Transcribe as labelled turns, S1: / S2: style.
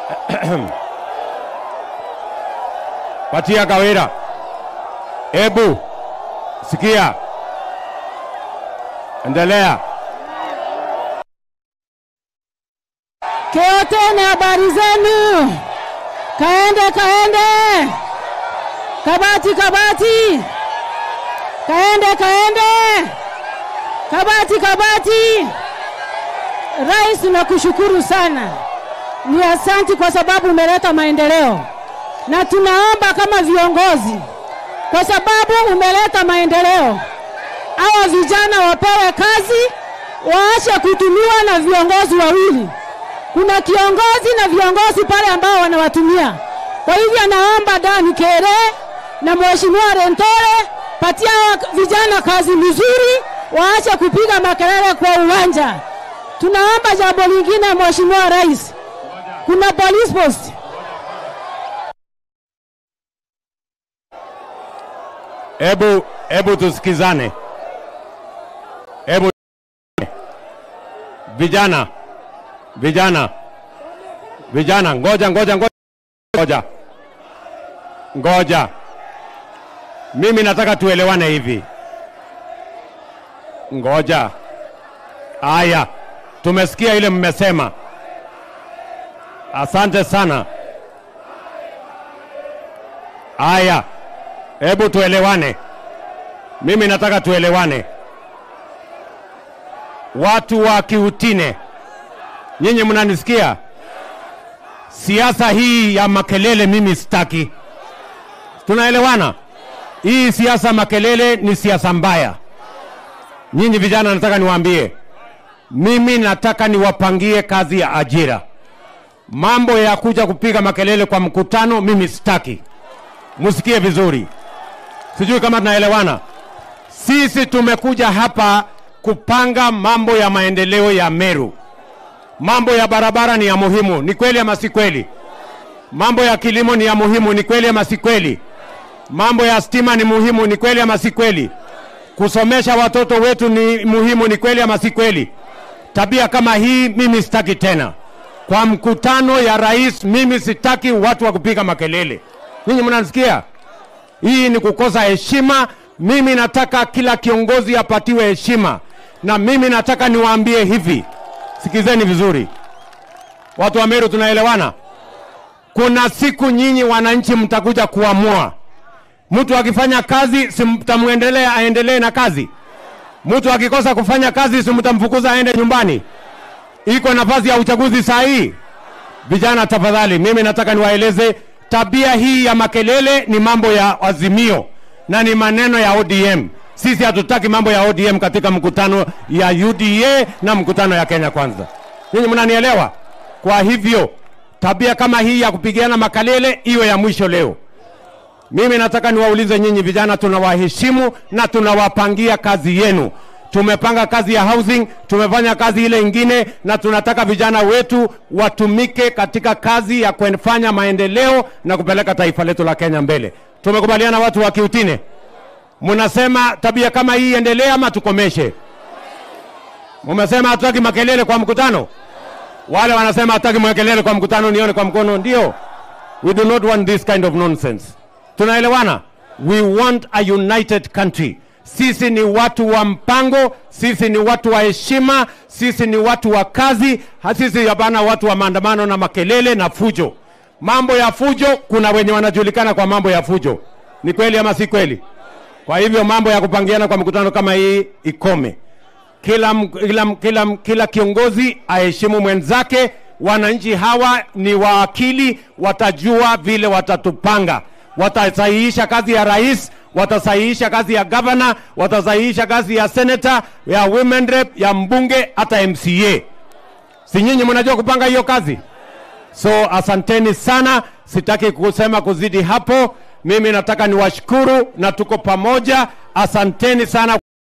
S1: Patia Kawira. Ebu. Sikia. Endelea.
S2: Keotene habari zenu. Kaende. Kabati. Kaende. Kabati. Rais, tunakushukuru sana. Ni asanti kwa sababu umeleta maendeleo. Na tunaomba kama viongozi, kwa sababu umeleta maendeleo, hawa vijana wapewe kazi, waache kutumiwa na viongozi wawili. Kuna kiongozi na viongozi pale ambao wanawatumia. Kwa hivyo naomba Dani Kere na Mheshimiwa Rentore, patia vijana kazi nzuri, waache kupiga makelele kwa uwanja. Tunaomba jambo lingine, Mheshimiwa Rais. Kuna police post.
S1: Ebu tusikizane. Vijana, ngoja. Mimi nataka tuelewane hivi. Ngoja. Aya, tumesikia ile mmesema. Asante sana. Aya, hebu tuelewane. Mimi nataka tuelewane. Watu wa Kiutine, nyinyi mnanisikia? Siasa hii ya makelele mimi sitaki. Tunaelewana? Hii siasa makelele ni siasa mbaya. Nyinyi vijana nataka niwaambie, mimi nataka niwapangie kazi ya ajira. Mambo ya kuja kupiga makelele kwa mkutano mimi sitaki. Musikie vizuri. Sijui kama tunaelewana. Sisi tumekuja hapa kupanga mambo ya maendeleo ya Meru. Mambo ya barabara ni ya muhimu, ni kweli ama si kweli? Mambo ya kilimo ni ya muhimu, ni kweli ama si kweli? Mambo ya stima ni muhimu, ni kweli ama si kweli? Kusomesha watoto wetu ni muhimu, ni kweli ama si kweli? Tabia kama hii mimi sitaki tena. Kwa mkutano ya rais mimi sitaki watu wa kupiga makelele. Ninyi mnanisikia? Hii ni kukosa heshima. Mimi nataka kila kiongozi apatiwe heshima. Na mimi nataka niwaambie hivi. Sikizeni vizuri. Watu wa Meru, tunaelewana? Kuna siku nyinyi wananchi mtakuja kuamua. Mtu akifanya kazi simtamuendelea aendelee na kazi. Mtu akikosa kufanya kazi simtamfukuza aende nyumbani. Iko nafasi ya uchaguzi saa hii. Vijana tafadhali, mimi nataka niwaeleze tabia hii ya makelele ni mambo ya Azimio na ni maneno ya ODM. Sisi hatutaki mambo ya ODM katika mkutano ya UDA na mkutano ya Kenya Kwanza. Ninyi mnanielewa? Kwa hivyo tabia kama hii ya kupigiana makelele iwe ya mwisho leo. Mimi nataka niwaulize nyinyi vijana, tunawaheshimu na tunawapangia kazi yenu. Tumepanga kazi ya housing, tumefanya kazi ile ingine, na tunataka vijana wetu watumike katika kazi ya kufanya maendeleo na kupeleka taifa letu la Kenya mbele. Tumekubaliana watu wa Kiutine? Mnasema tabia kama hii endelee ama tukomeshe? Mmesema hatutaki makelele kwa mkutano? Wale wanasema hatutaki makelele kwa mkutano nione kwa mkono. Ndio. We do not want this kind of nonsense. Tunaelewana? We want a united country. Sisi ni watu wa mpango, sisi ni watu wa heshima, sisi ni watu wa kazi, sisi hapana watu wa maandamano na makelele na fujo. Mambo ya fujo, kuna wenye wanajulikana kwa mambo ya fujo. Ni kweli ama si kweli? Kwa hivyo mambo ya kupangiana kwa mkutano kama hii ikome. Kila kiongozi aheshimu mwenzake. Wananchi hawa ni waakili, watajua vile watatupanga. Watasahihisha kazi ya rais, watasahihisha kazi ya governor, watasahihisha kazi ya senator, ya women rep, ya mbunge, hata MCA. Si nyinyi mnajua kupanga hiyo kazi? So asanteni sana, sitaki kusema kuzidi hapo. Mimi nataka niwashukuru na tuko pamoja. Asanteni sana.